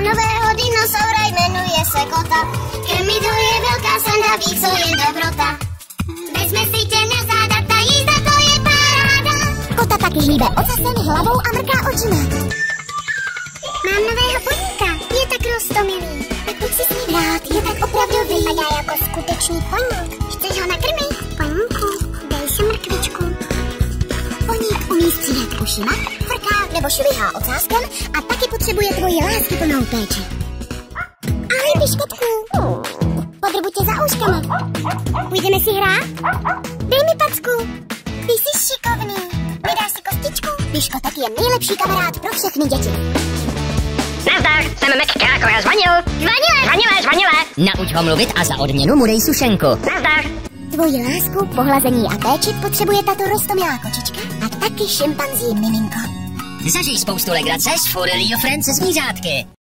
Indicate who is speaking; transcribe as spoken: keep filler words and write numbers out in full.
Speaker 1: Mám nového dinosaura, jmenuje se Kota. Krmidlo je velká sranda, ví, co je dobrota. Vezme si tě na záda, ta jízda, to je paráda. Kota taky hýbe ocasem, hlavou a mrká očima. Mám nového poníka, je tak roztomilý. Tak pojď si s ním hrát, je tak opravdový. Vypadá jako skutečný poník. Chceš ho nakrmit? Poníku, dej si mrkvičku. Poník umí stříhat ušima, frká nebo švihá ocáskem a taky potřebuje tvoji láskyplnou péči. Ahoj, piškotku. Podrbu tě za ouškama. Půjdeme si hrát? Dej mi packu. Ty jsi šikovný. Nedáš si kostičku? Piškotek je nejlepší kamarád pro všechny děti.
Speaker 2: Nazdar, jsem McCracker a zvanil.
Speaker 1: Zvanile.
Speaker 2: Zvanile, zvanile. Nauč ho mluvit a za odměnu mu dej sušenku. Nazdar.
Speaker 1: Tvoji lásku, pohlazení a péči potřebuje tato roztomilá kočička a taky šimpanzí miminko.
Speaker 2: Zažij spoustu legrace s For Real Friends zvířátky.